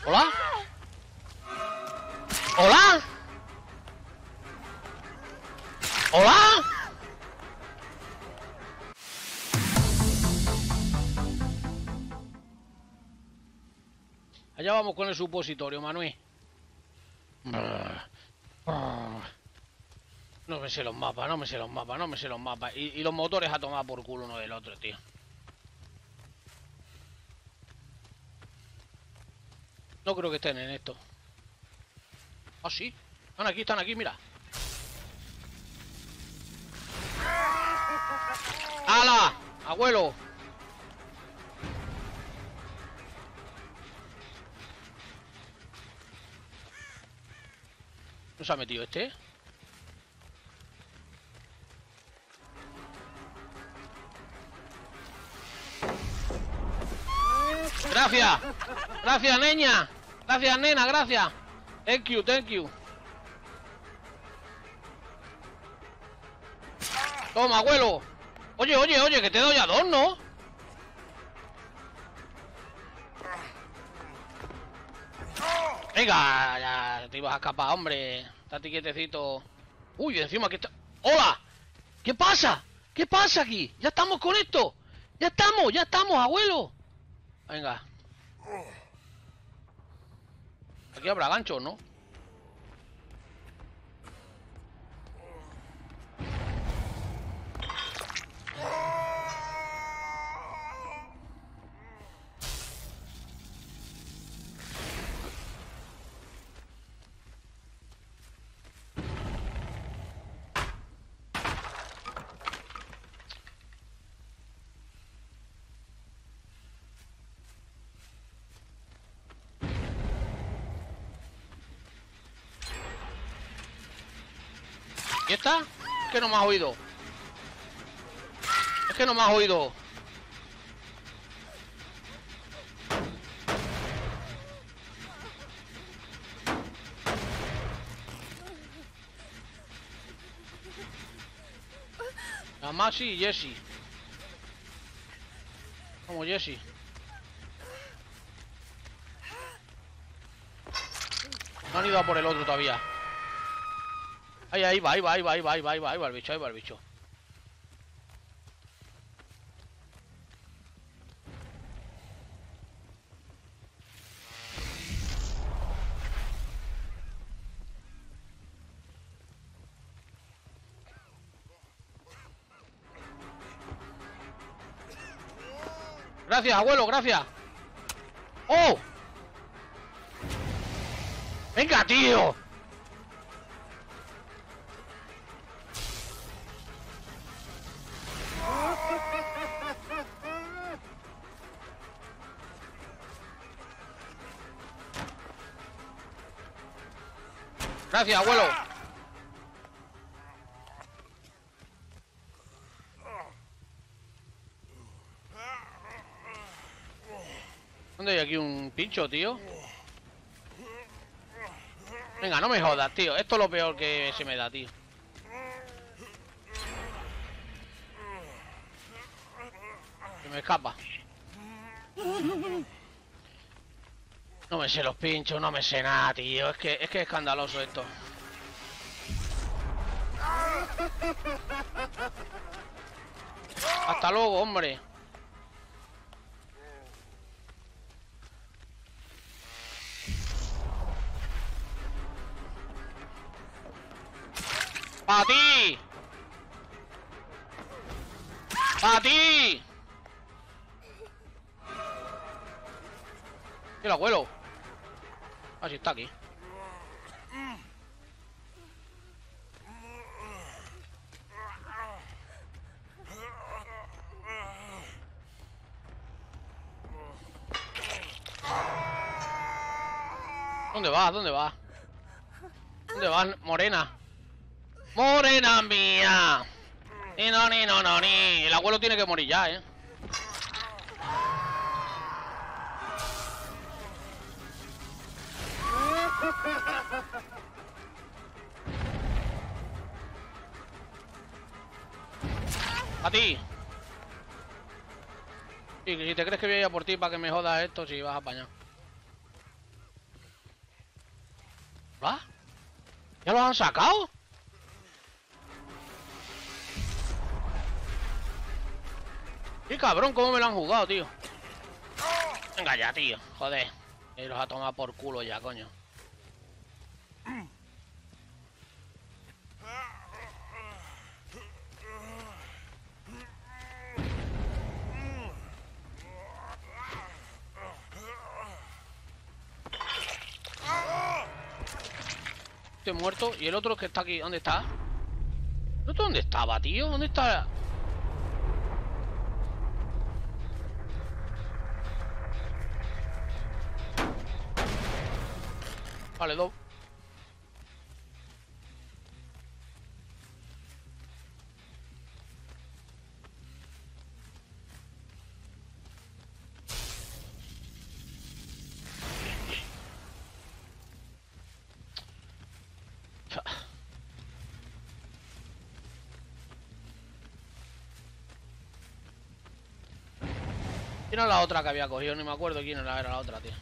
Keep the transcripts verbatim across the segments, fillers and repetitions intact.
¿Hola? ¿Hola? ¿Hola? Allá vamos con el supositorio, Manuel. No me sé los mapas, no me sé los mapas, no me sé los mapas. Y, y los motores a tomar por culo uno del otro, tío. No creo que estén en esto. Ah, sí. Están aquí, están aquí, mira. ¡Hala! ¡Abuelo! ¿No se ha metido este? ¡Gracias! ¡Gracias, niña! ¡Gracias, nena! ¡Gracias! Thank you, thank you. Toma, abuelo. Oye, oye, oye, que te doy a dos, ¿no? Venga, ya te ibas a escapar, hombre. Estate quietecito. Uy, encima que está... ¡Hola! ¿Qué pasa? ¿Qué pasa aquí? ¿Ya estamos con esto? ¡Ya estamos! ¡Ya estamos, abuelo! Venga. Aquí habrá ganchos, ¿no? ¿Y está? Es que no me has oído. Es que no me has oído. A Maxi y Jesse. Como Jesse. No han ido a por el otro todavía. Ahí, ahí va, ahí va, ahí va, ahí va, ahí va, ahí va, ahí va el bicho, ahí va el bicho. Gracias, abuelo, gracias. ¡Oh! ¡Venga, tío! Gracias, abuelo. ¿Dónde hay aquí un pincho, tío? Venga, no me jodas, tío. Esto es lo peor que se me da, tío. Se me escapa. No me sé los pinchos, no me sé nada, tío. Es que es que es escandaloso esto. Hasta luego, hombre. ¡Pa' ti! ¡Pa' ti! El abuelo. Ah, sí, está aquí. ¿Dónde vas? ¿Dónde vas? ¿Dónde vas, morena? ¡Morena mía! Ni no, ni no, no, ni. El abuelo tiene que morir ya, ¿eh? A ti. Y si te crees que voy a ir a por ti para que me jodas esto, si vas a apañar. ¿Ah? ¿Ya los han sacado? Qué cabrón, cómo me lo han jugado, tío. Venga ya, tío. Joder. Y los ha tomado por culo ya, coño. Estoy muerto. ¿Y el otro que está aquí? ¿Dónde está? ¿El otro dónde estaba, tío? ¿Dónde está? Vale, dos. ¿Quién era la otra que había cogido? Ni me acuerdo quién era, era la otra, tío.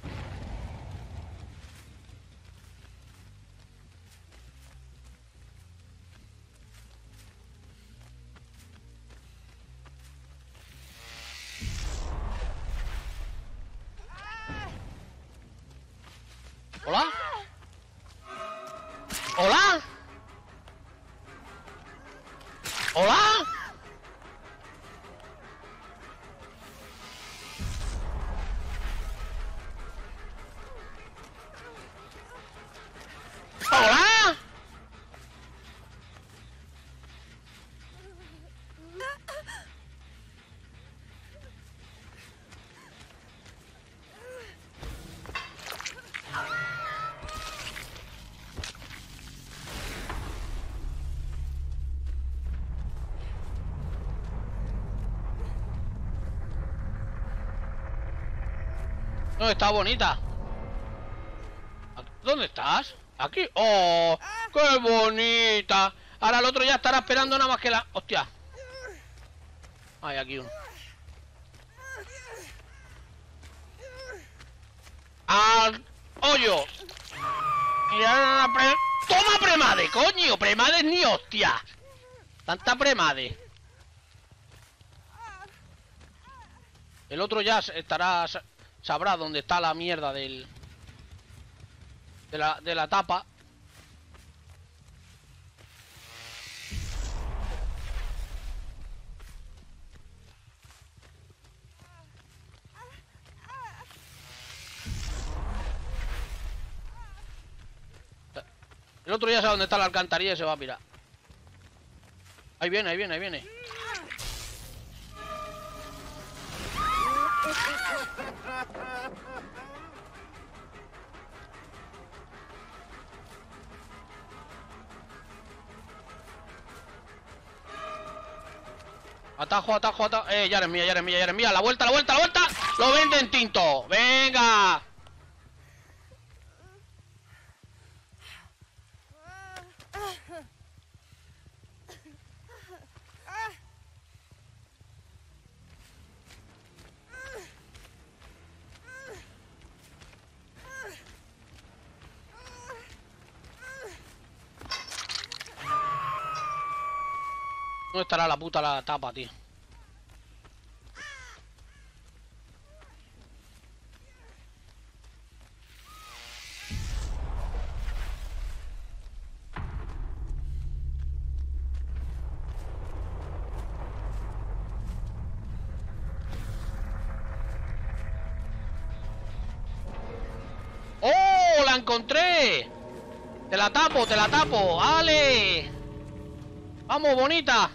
¿Hola? ¿Hola? ¿Hola? ¿Hola? No, está bonita. ¿Dónde estás? ¿Aquí? ¡Oh! ¡Qué bonita! Ahora el otro ya estará esperando nada más que la... ¡Hostia! Hay aquí uno. ¡Al hoyo! Y ahora pre... ¡Toma premade, coño! ¡Premade ni hostia! Tanta premade. El otro ya estará... Sabrá dónde está la mierda del... De la, de la tapa. El otro ya sabe dónde está la alcantarilla y se va a pirar. Ahí viene, ahí viene, ahí viene. Atajo, atajo, atajo. Eh, ya eres mía, ya eres mía, ya eres mía. La vuelta, la vuelta, la vuelta. Lo venden tinto. Venga. ¿Dónde estará la puta la tapa, tío? ¡Oh! ¡La encontré! Te la tapo, te la tapo. ¡Ale! ¡Vamos, bonita!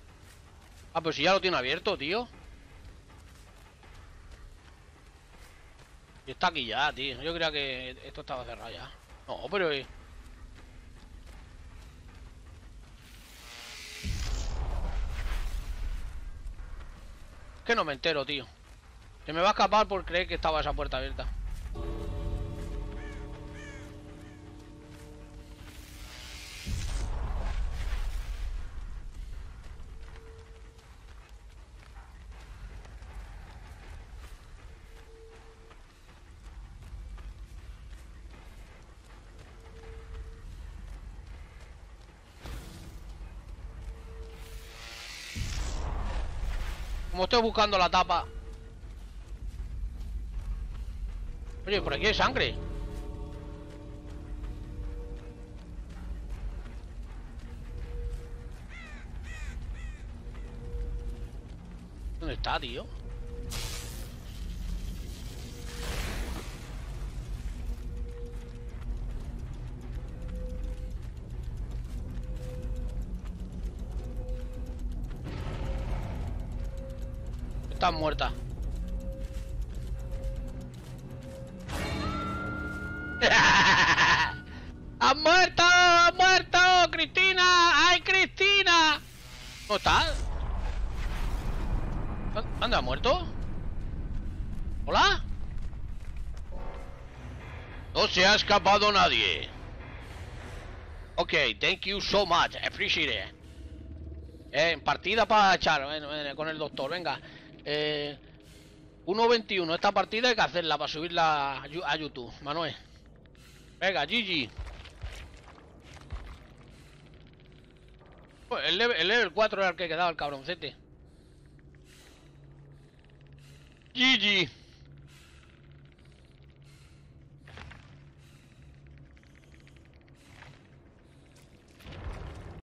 Ah, pues si ya lo tiene abierto, tío. Y está aquí ya, tío. Yo creía que esto estaba cerrado ya. No, pero... eh, que no me entero, tío. Se me va a escapar por creer que estaba esa puerta abierta. Como estoy buscando la tapa. Oye, por aquí hay sangre. ¿Dónde está, tío? Está muerta. ¡Ha muerto! ¡Ha muerto! ¡Cristina! ¡Ay, Cristina! ¿Cómo está? ¿Dónde ha muerto? ¿Hola? No se ha escapado nadie. Ok, thank you so much. Appreciate it. Eh, partida para echar eh, con el doctor, venga. Eh, uno veintiuno. Esta partida hay que hacerla para subirla a YouTube, Manuel. Venga, G G. Pues el level, el level cuatro era el que quedaba el cabroncete. G G.